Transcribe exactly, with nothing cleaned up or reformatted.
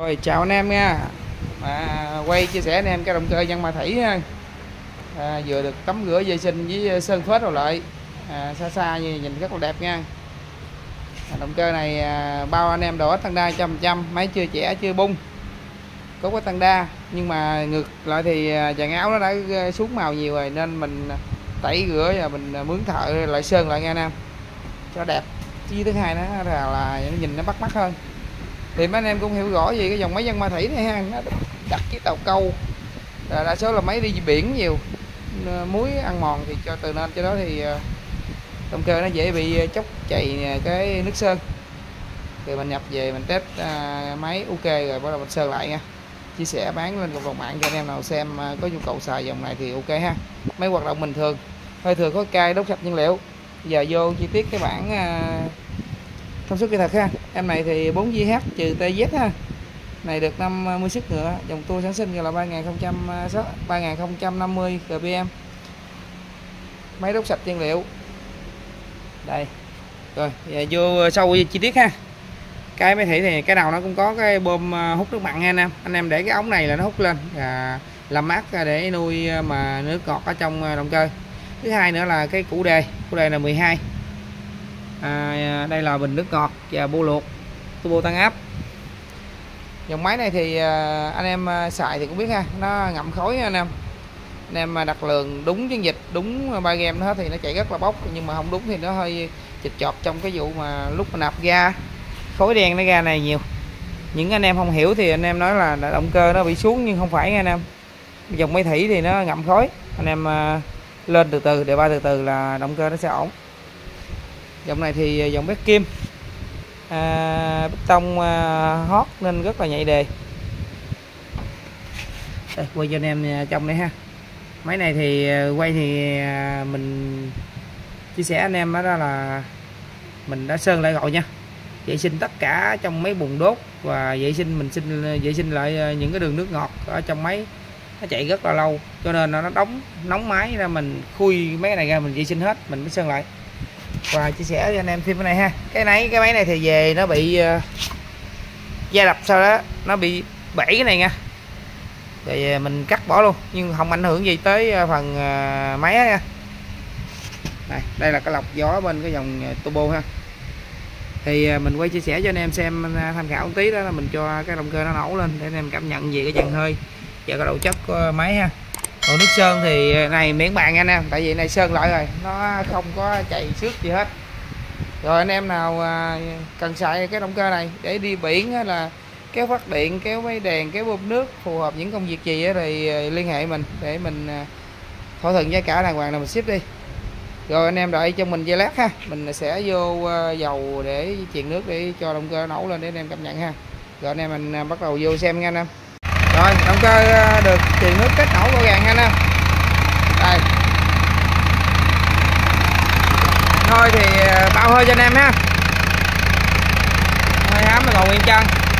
Rồi chào anh em nha. À, quay chia sẻ anh em cái động cơ Yanmar Thủy ha. À, vừa được tắm rửa vệ sinh với sơn phết rồi lại. À, xa xa như nhìn rất là đẹp nha. À, động cơ này à, bao anh em đồ hết tăng đa một trăm phần trăm, máy chưa chẻ chưa bung. Có cái tăng đa nhưng mà ngược lại thì dàn áo nó đã xuống màu nhiều rồi nên mình tẩy rửa và mình mướn thợ lại sơn lại nha anh em cho đẹp. Chứ thứ hai nữa là, là nhìn nó bắt mắt hơn. Thì mấy anh em cũng hiểu rõ gì cái dòng máy Yanmar Thủy này ha, nó đặt với tàu câu, đa số là máy đi biển nhiều, muối ăn mòn thì cho từ nên cho đó thì động cơ nó dễ bị chốc chày cái nước sơn. Thì mình nhập về mình test uh, máy ok rồi bắt đầu mình sơn lại nha, chia sẻ bán lên cộng đồng mạng cho anh em nào xem uh, có nhu cầu xài dòng này thì ok ha. Máy hoạt động bình thường, hơi thừa khói cay, đốt sạch nhiên liệu. Giờ vô chi tiết cái bảng uh, thông số kỹ thuật ha. Em này thì bốn gi hát trừ tê dét ha. Này được năm mươi sức ngựa, dòng tua sản sinh là ba nghìn không trăm năm mươi rờ pê em. Máy đốt sạch nhiên liệu. Đây. Rồi, giờ vô sâu chi tiết ha. Cái máy thủy thì cái nào nó cũng có cái bơm hút nước mặn nha anh em. Anh em để cái ống này là nó hút lên và làm mát để nuôi mà nước ngọt ở trong động cơ. Thứ hai nữa là cái củ đề, củ đề là mười hai. À, đây là bình nước ngọt và bô luộc, turbo tăng áp. Dòng máy này thì anh em xài thì cũng biết ha, nó ngậm khói anh em. Anh em đặt lường đúng chiến dịch, đúng ba game nó thì nó chạy rất là bốc, nhưng mà không đúng thì nó hơi chịch chọt trong cái vụ mà lúc mà nạp ga, khói đen nó ra này nhiều. Những anh em không hiểu thì anh em nói là động cơ nó bị xuống, nhưng không phải nha anh em. Dòng máy thủy thì nó ngậm khói, anh em lên từ từ, để ba từ từ là động cơ nó sẽ ổn. Dòng này thì dòng bét kim, à, bê tông à, hót nên rất là nhạy đề. Đây, quay cho anh em trong đây ha. Máy này thì quay thì mình chia sẻ anh em đó là mình đã sơn lại rồi nha, vệ sinh tất cả trong mấy bồn đốt và vệ sinh mình sinh vệ sinh lại những cái đường nước ngọt ở trong máy. Nó chạy rất là lâu cho nên nó đóng nóng máy ra, mình khui mấy cái này ra mình vệ sinh hết mình mới sơn lại. Và chia sẻ cho anh em thêm cái này ha. Cái này cái máy này thì về nó bị uh, da đập sau đó nó bị bể cái này nha, thì mình cắt bỏ luôn nhưng không ảnh hưởng gì tới phần uh, máy nha. Đây, đây là cái lọc gió bên cái dòng turbo ha. Thì uh, mình quay chia sẻ cho anh em xem uh, tham khảo một tí, đó là mình cho cái động cơ nó nổ lên để anh em cảm nhận về cái dàn hơi và cái độ chất của máy ha. Còn nước sơn thì này miễn bàn nha anh em, tại vì này sơn lại rồi, nó không có chày xước gì hết. Rồi anh em nào cần xài cái động cơ này để đi biển là kéo phát điện, kéo máy đèn, kéo bơm nước, phù hợp những công việc gì thì liên hệ mình để mình thỏa thuận giá cả đàng hoàng là mình ship đi. Rồi anh em đợi cho mình giây lát ha, mình sẽ vô dầu để truyền nước để cho động cơ nổ lên để anh em cảm nhận ha. Rồi anh em mình bắt đầu vô xem nha anh em. Rồi động cơ được truyền nước kết nổ gọn gàng nha anh em. Đây. Thôi thì bao hơi cho anh em ha. Hơi hám là còn nguyên chân.